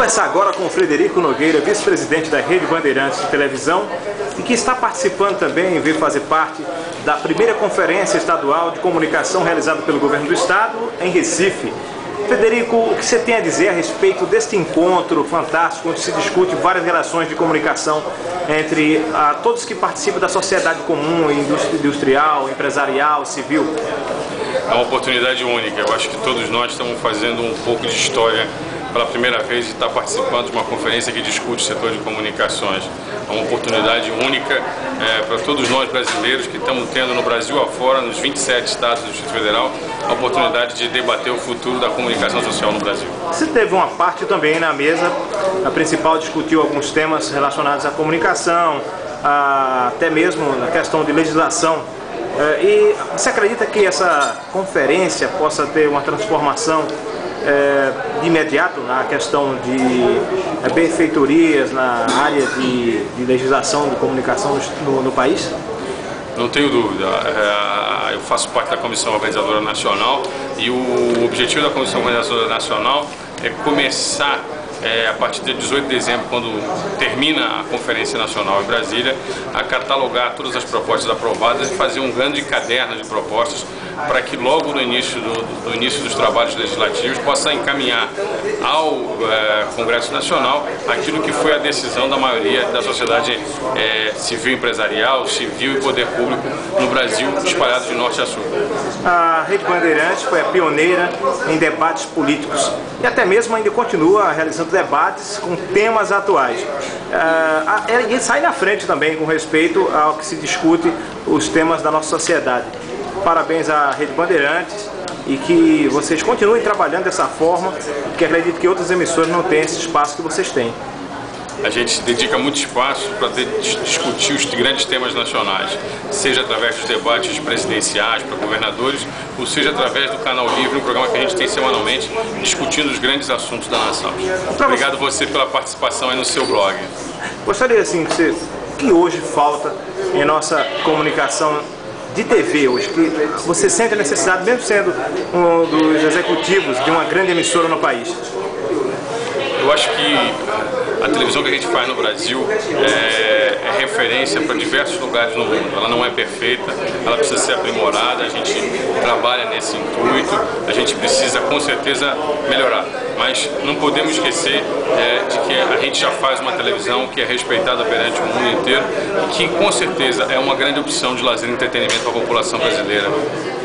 Conversar agora com o Frederico Nogueira, vice-presidente da Rede Bandeirantes de Televisão e que está participando também, veio fazer parte da primeira conferência estadual de comunicação realizada pelo governo do estado em Recife. Frederico, o que você tem a dizer a respeito deste encontro fantástico onde se discute várias relações de comunicação entre todos que participam da sociedade comum, industrial, empresarial, civil? É uma oportunidade única. Eu acho que todos nós estamos fazendo um pouco de história pela primeira vez de estar participando de uma conferência que discute o setor de comunicações. É uma oportunidade única para todos nós brasileiros que estamos tendo no Brasil afora, nos 27 estados do Distrito Federal, a oportunidade de debater o futuro da comunicação social no Brasil. Você teve uma parte também na mesa, a principal discutiu alguns temas relacionados à comunicação, até mesmo na questão de legislação. E você acredita que essa conferência possa ter uma transformação de imediato na questão de benfeitorias na área de legislação de comunicação no país? Não tenho dúvida. Eu faço parte da Comissão Organizadora Nacional e o objetivo da Comissão Organizadora Nacional é começar a partir de 18 de dezembro, quando termina a Conferência Nacional em Brasília, a catalogar todas as propostas aprovadas e fazer um grande caderno de propostas para que logo no início dos trabalhos legislativos possa encaminhar ao Congresso Nacional aquilo que foi a decisão da maioria da sociedade civil empresarial, civil e poder público no Brasil, espalhado de norte a sul. A Rede Bandeirantes foi a pioneira em debates políticos e até mesmo ainda continua realizando debates com temas atuais. E sai na frente também com respeito ao que se discute os temas da nossa sociedade. Parabéns à Rede Bandeirantes e que vocês continuem trabalhando dessa forma, porque acredito que outras emissoras não têm esse espaço que vocês têm. A gente dedica muito espaço para discutir os grandes temas nacionais, seja através dos debates presidenciais para governadores, ou seja através do Canal Livre, um programa que a gente tem semanalmente, discutindo os grandes assuntos da nação. Obrigado você pela participação aí no seu blog. Gostaria assim que hoje falta em nossa comunicação de TV hoje, que você sente a necessidade, mesmo sendo um dos executivos de uma grande emissora no país? Eu acho que a televisão que a gente faz no Brasil é referência para diversos lugares no mundo. Ela não é perfeita, ela precisa ser aprimorada, a gente trabalha nesse intuito, a gente precisa com certeza melhorar. Mas não podemos esquecer de que a gente já faz uma televisão que é respeitada perante o mundo inteiro e que com certeza é uma grande opção de lazer e entretenimento para a população brasileira.